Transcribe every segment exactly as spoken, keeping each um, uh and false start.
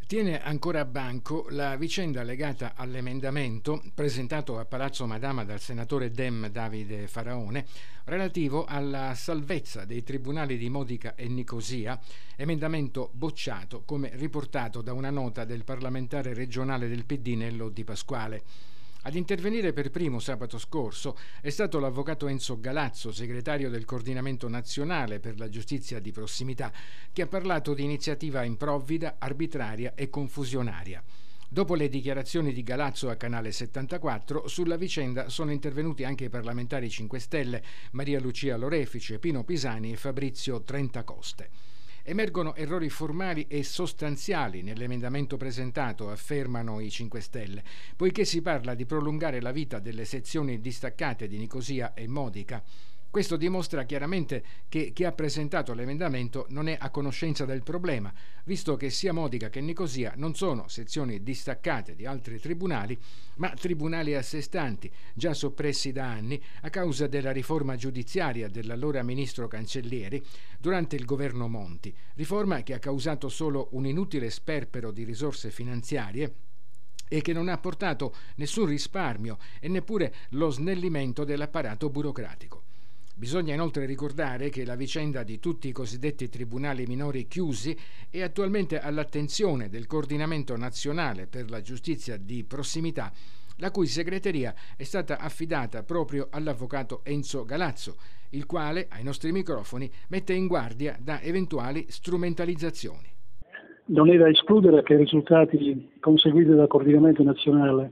Tiene ancora banco la vicenda legata all'emendamento presentato a Palazzo Madama dal senatore Dem Davide Faraone relativo alla salvezza dei tribunali di Modica e Nicosia, emendamento bocciato come riportato da una nota del parlamentare regionale del P D Nello Di Pasquale. Ad intervenire per primo sabato scorso è stato l'avvocato Enzo Galazzo, segretario del Coordinamento Nazionale per la Giustizia di Prossimità, che ha parlato di iniziativa improvvida, arbitraria e confusionaria. Dopo le dichiarazioni di Galazzo a Canale settantaquattro, sulla vicenda sono intervenuti anche i parlamentari cinque Stelle Maria Lucia Lorefice, Pino Pisani e Fabrizio Trentacoste. Emergono errori formali e sostanziali nell'emendamento presentato, affermano i cinque Stelle, poiché si parla di prolungare la vita delle sezioni distaccate di Nicosia e Modica. Questo dimostra chiaramente che chi ha presentato l'emendamento non è a conoscenza del problema, visto che sia Modica che Nicosia non sono sezioni distaccate di altri tribunali, ma tribunali a sé stanti, già soppressi da anni a causa della riforma giudiziaria dell'allora ministro Cancellieri durante il governo Monti, riforma che ha causato solo un inutile sperpero di risorse finanziarie e che non ha portato nessun risparmio e neppure lo snellimento dell'apparato burocratico. Bisogna inoltre ricordare che la vicenda di tutti i cosiddetti tribunali minori chiusi è attualmente all'attenzione del Coordinamento Nazionale per la Giustizia di Prossimità, la cui segreteria è stata affidata proprio all'avvocato Enzo Galazzo, il quale, ai nostri microfoni, mette in guardia da eventuali strumentalizzazioni. Non è da escludere che i risultati conseguiti dal Coordinamento Nazionale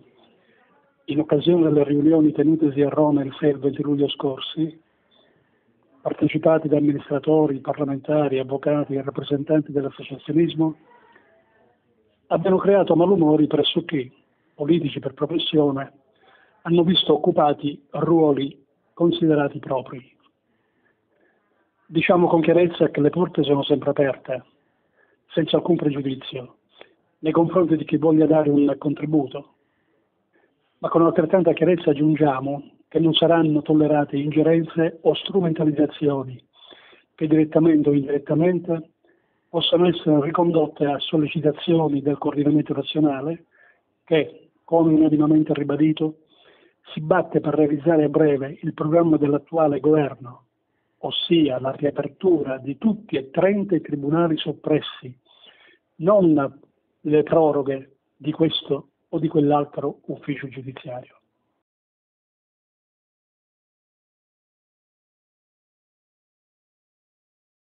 in occasione delle riunioni tenutesi a Roma il sei e il venti luglio scorsi, partecipati da amministratori, parlamentari, avvocati e rappresentanti dell'associazionismo, abbiano creato malumori pressoché politici per professione, hanno visto occupati ruoli considerati propri. Diciamo con chiarezza che le porte sono sempre aperte, senza alcun pregiudizio, nei confronti di chi voglia dare un contributo, ma con altrettanta chiarezza aggiungiamo che non saranno tollerate ingerenze o strumentalizzazioni che direttamente o indirettamente possano essere ricondotte a sollecitazioni del Coordinamento Nazionale che, come unanimemente ribadito, si batte per realizzare a breve il programma dell'attuale governo, ossia la riapertura di tutti e trenta i tribunali soppressi, non le proroghe di questo o di quell'altro ufficio giudiziario.